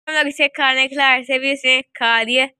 हम लोग इसे खाने खिलाए से भी इसे खा दिए।